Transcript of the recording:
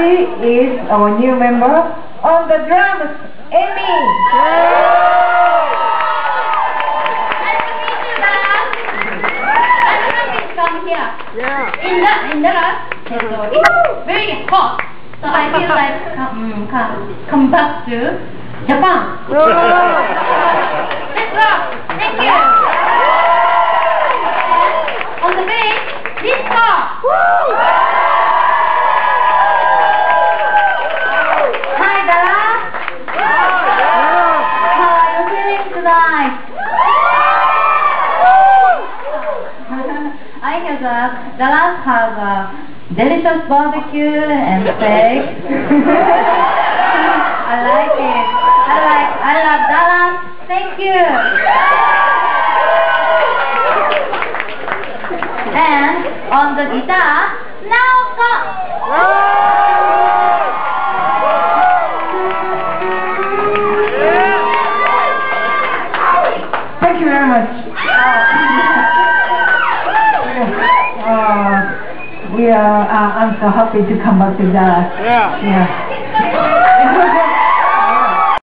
Finally is our new member on the drums, Amy. Come here. Yeah. In the last, it's very hot, so I feel like come back to Japan. Let's go. Thank you. On the bass, this car. Hi, Dara. How are you feeling tonight? I have Dallas has a delicious barbecue and steak. I like it. I love Dallas. Thank you. And on the guitar, Naoko. Thank you very much. I'm so happy to come back to Dallas. Yeah. Yeah.